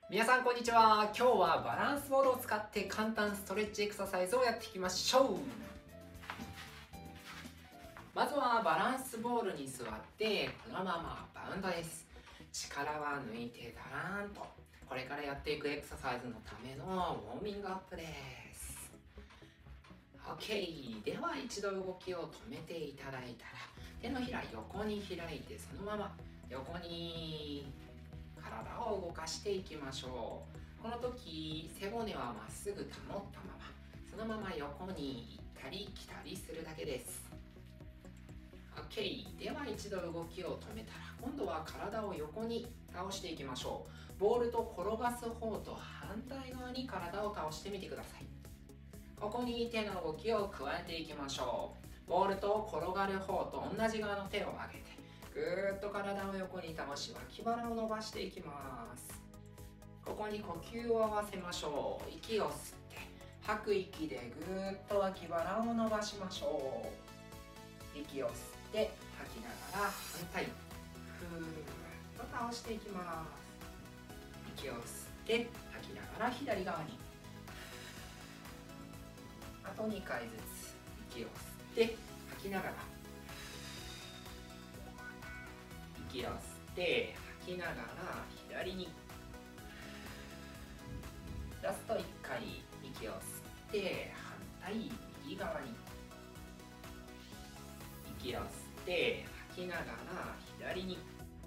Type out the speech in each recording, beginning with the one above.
皆さんこんにちは。今日はバランスボールを使って簡単ストレッチエクササイズをやっていきましょう。まずはバランスボールに座ってこのままバウンドです。力は抜いてだらーんと。これからやっていくエクササイズのためのウォーミングアップです。 OK。 では一度動きを止めていただいたら手のひら横に開いてそのまま横に体を動かしていきましょう。この時背骨はまっすぐ保ったままそのまま横に行ったり来たりするだけです。 OK。 では一度動きを止めたら今度は体を横に倒していきましょう。ボールと転がす方と反対側に体を倒してみてください。ここに手の動きを加えていきましょう。ボールと転がる方と同じ側の手を上げてぐーっと体を横に倒し脇腹を伸ばしていきます。ここに呼吸を合わせましょう。息を吸って吐く息でぐーっと脇腹を伸ばしましょう。息を吸って吐きながら反対ふーっと倒していきます。息を吸って吐きながら左側にあと2回ずつ息を吸って吐きながら息を吸って吐きながら左にラスト1回息を吸って反対右側に息を吸って吐きながら左に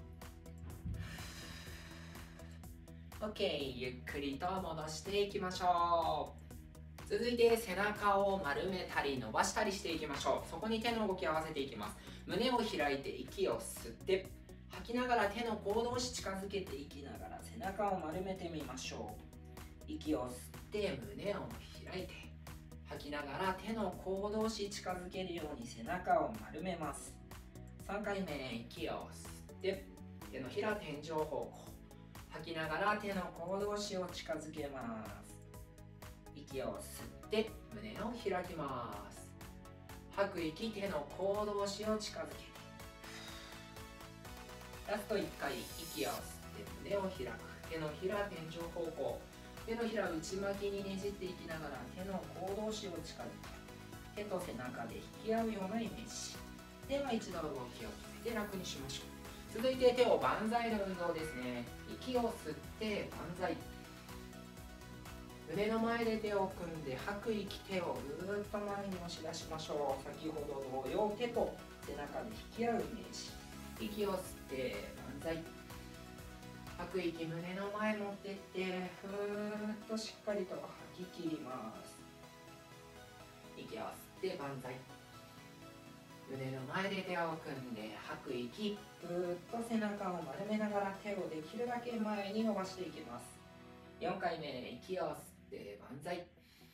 OK。 ゆっくりと戻していきましょう。続いて背中を丸めたり伸ばしたりしていきましょう。そこに手の動きを合わせていきます。胸を開いて息を吸って吐きながら手の甲同士近づけていきながら背中を丸めてみましょう。息を吸って胸を開いて吐きながら手の甲同士近づけるように背中を丸めます。3回目息を吸って手のひら天井方向吐きながら手の甲同士を近づけます。息を吸って胸を開きます。吐く息手の甲同士を近づけてラスト1回息を吸って胸を開く。手のひら天井方向手のひら内巻きにねじっていきながら手の甲同士を近づけ手と背中で引き合うようなイメージでは一度動きを止めて楽にしましょう。続いて手を万歳の運動ですね。息を吸って万歳。胸の前で手を組んで吐く息手をぐーっと前に押し出しましょう。先ほど同様手と背中で引き合うイメージ。息を吸って万歳。吐く息胸の前持ってってふーっとしっかりと吐き切ります。息を吸って万歳。胸の前で手を組んで吐く息ふーっと背中を丸めながら手をできるだけ前に伸ばしていきます。4回目息を吸って万歳。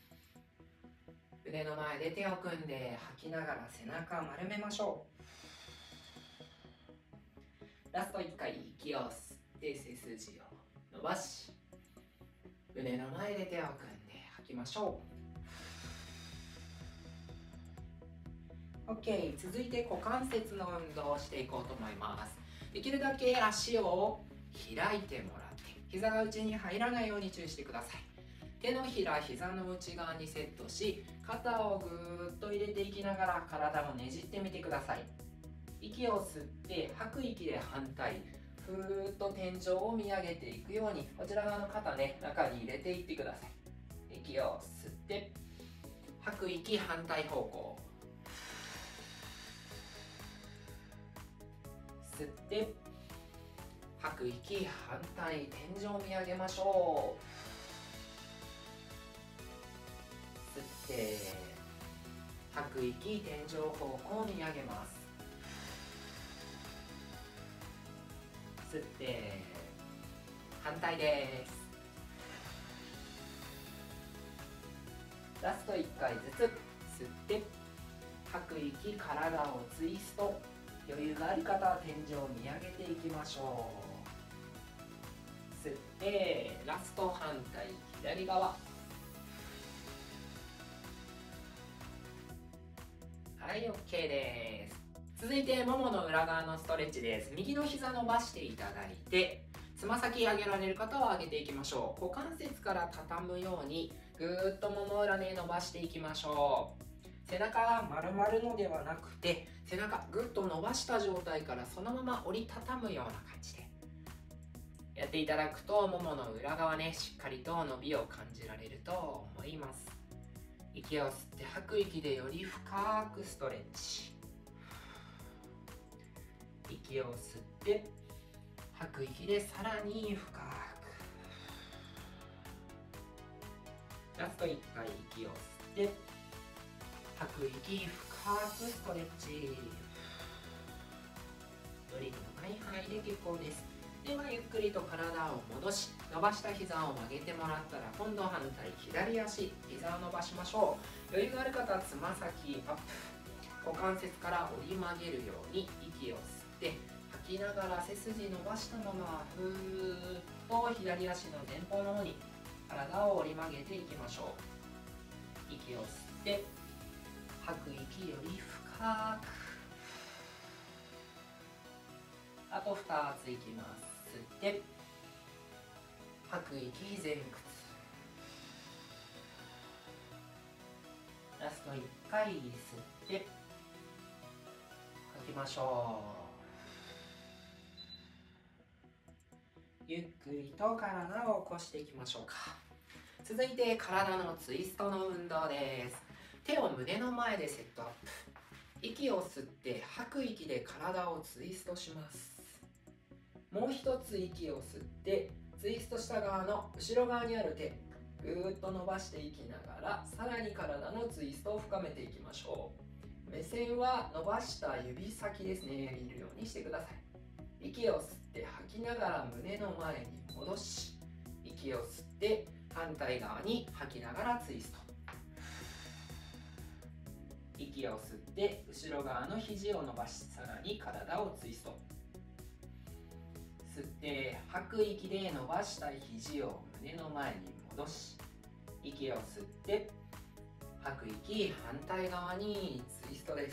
胸の前で手を組んで吐きながら背中を丸めましょう。ラスト1回息を吸って背筋を伸ばし胸の前で手を組んで吐きましょう。 OK。 続いて股関節の運動をしていこうと思います。できるだけ足を開いてもらって膝が内に入らないように注意してください。手のひら膝の内側にセットし肩をぐーっと入れていきながら体をねじってみてください。息を吸って吐く息で反対ふーっと天井を見上げていくようにこちら側の肩ね中に入れていってください。息を吸って吐く息反対方向吸って吐く息反対天井を見上げましょう。吸って吐く息天井方向を見上げます。吸って反対です。ラスト1回ずつ吸って吐く息体をツイスト余裕がある方は天井を見上げていきましょう。吸ってラスト反対左側はい OK です。続いてももの裏側のストレッチです。右の膝伸ばしていただいてつま先上げられる方は上げていきましょう。股関節から畳むようにぐーっともも裏で伸ばしていきましょう。背中が丸まるのではなくて、背中ぐっと伸ばした状態からそのまま折りたたむような感じでやっていただくと、ももの裏側ね、しっかりと伸びを感じられると思います。息を吸って吐く息でより深くストレッチ。息を吸って吐く息でさらに深く。ラスト1回息を吸って吐く息、深くストレッチ。無理のない範囲で結構です。ではゆっくりと体を戻し、伸ばした膝を曲げてもらったら、今度反対左足、膝を伸ばしましょう。余裕がある方はつま先アップ、股関節から折り曲げるように息を吸って吐きながら背筋伸ばしたままふーっと左足の前方の方に体を折り曲げていきましょう。息を吸って吐く息より深く。あと2ついきます。吸って吐く息、前屈。ラスト1回吸って吐きましょう。ゆっくりと体を起こしていきましょうか。続いて体のツイストの運動です。手を胸の前でセットアップ。息を吸って吐く息で体をツイストします。もう一つ息を吸ってツイストした側の後ろ側にある手、ぐーっと伸ばしていきながら、さらに体のツイストを深めていきましょう。目線は伸ばした指先ですね、見るようにしてください。息を吸って吐きながら胸の前に戻し、息を吸って反対側に吐きながらツイスト。息を吸って後ろ側の肘を伸ばし、さらに体をツイスト。吸って吐く息で伸ばした肘を胸の前に戻し、息を吸って吐く息、反対側にツイストです。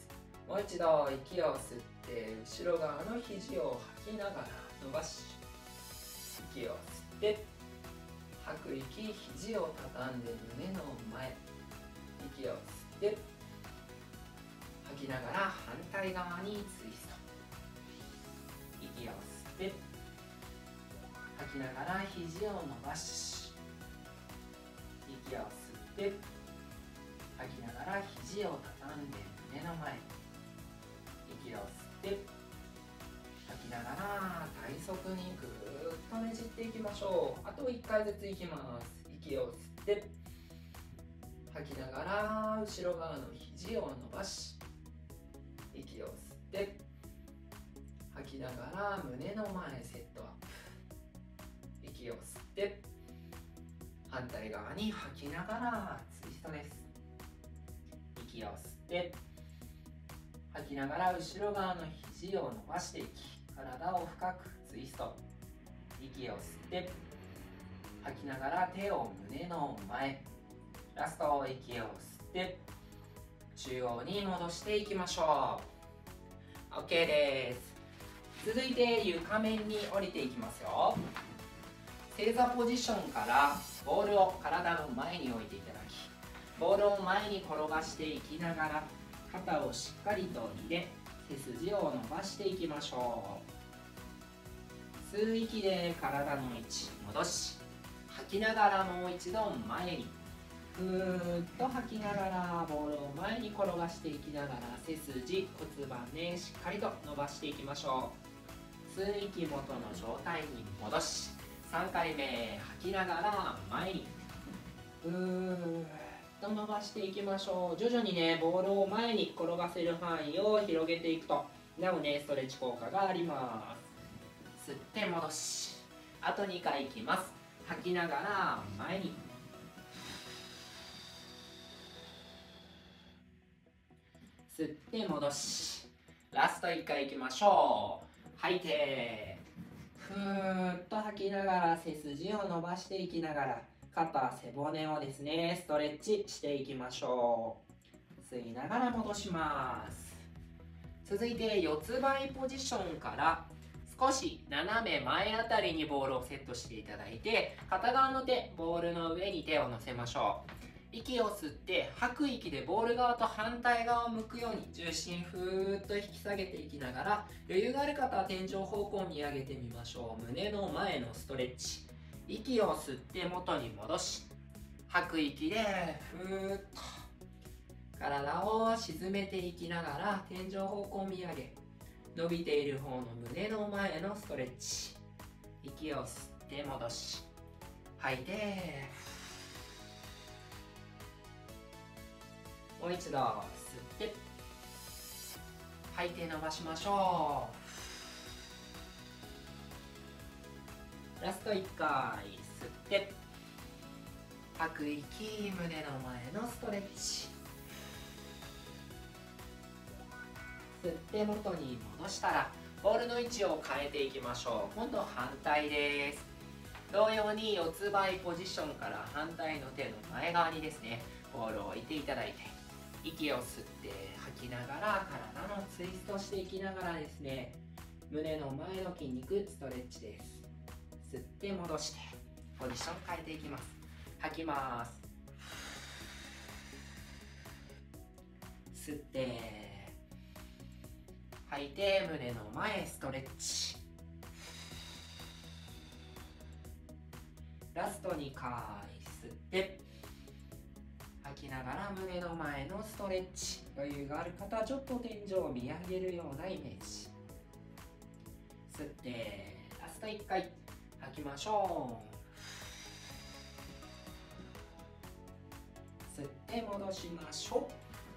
もう一度息を吸って後ろ側の肘を吐きながら伸ばし、息を吸って吐く息、肘を畳んで胸の前、息を吸って吐きながら反対側にツイスト。息を吸って吐きながら肘を伸ばし、息を吸って吐きながら肘を畳んで胸の前、息を吸って吐きながら体側にぐーっとねじっていきましょう。あと1回ずついきます。息を吸って吐きながら後ろ側の肘を伸ばし、息を吸って吐きながら胸の前セットアップ。息を吸って反対側に吐きながらツイストです。息を吸って吐きながら後ろ側の肘を伸ばしていき、体を深くツイスト。息を吸って吐きながら手を胸の前、ラスト息を吸って中央に戻していきましょう。 OK です。続いて床面に降りていきますよ。正座ポジションからボールを体の前に置いていただき、ボールを前に転がしていきながら肩をしっかりと入れ、背筋を伸ばしていきましょう。吸う息で体の位置戻し、吐きながらもう一度前に、ふーっと吐きながらボールを前に転がしていきながら背筋骨盤ね、しっかりと伸ばしていきましょう。吸う息元の状態に戻し、3回目吐きながら前にふーっと伸ばしていきましょう。徐々にねボールを前に転がせる範囲を広げていくとなおねストレッチ効果があります。吸って戻し、あと2回いきます。吐きながら前に、吸って戻し、ラスト1回いきましょう。吐いてふーっと吐きながら背筋を伸ばしていきながら肩背骨をですねストレッチしていきましょう。吸いながら戻します。続いて四つ這いポジションから少し斜め前あたりにボールをセットしていただいて、片側の手、ボールの上に手を乗せましょう。息を吸って吐く息でボール側と反対側を向くように重心ふーっと引き下げていきながら、余裕がある方は天井方向を見上げてみましょう。胸の前のストレッチ。息を吸って元に戻し、吐く息でふーっと体を沈めていきながら天井方向を見上げ、伸びている方の胸の前のストレッチ。息を吸って戻し、吐いて、もう一度吸って吐いて伸ばしましょう。ラスト1回吸って吐く息、胸の前のストレッチ。吸って元に戻したらボールの位置を変えていきましょう。今度反対です。同様に四つ倍ポジションから反対の手の前側にですね、ボールを置いていただいて、息を吸って吐きながら体のツイストしていきながらですね、胸の前の筋肉ストレッチです。吸って戻してポジション変えていきます。吐きます。吸って吐いて胸の前ストレッチ。ラスト2回吸って吐きながら胸の前のストレッチ。余裕がある方はちょっと天井を見上げるようなイメージ。吸ってラスト1回吐きましょう。吸って戻しましょう。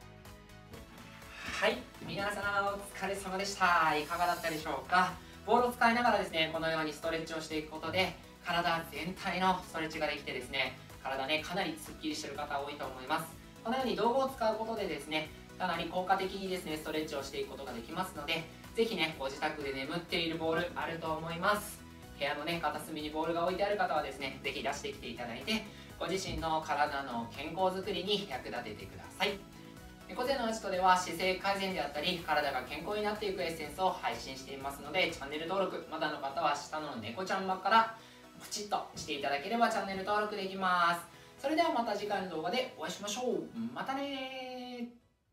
はい、皆さんお疲れ様でした。いかがだったでしょうか。ボールを使いながらですね、このようにストレッチをしていくことで体全体のストレッチができてですね、体ね、かなりすっきりしてる方多いと思います。このように道具を使うことでですね、かなり効果的にですね、ストレッチをしていくことができますので、ぜひね、ご自宅で眠っているボールあると思います。部屋のね、片隅にボールが置いてある方はですね、ぜひ出してきていただいて、ご自身の体の健康づくりに役立ててください。猫背のアジトでは姿勢改善であったり体が健康になっていくエッセンスを配信していますので、チャンネル登録まだの方は下の猫ちゃんマークからポチッとしていただければチャンネル登録できます。それではまた次回の動画でお会いしましょう。またねー。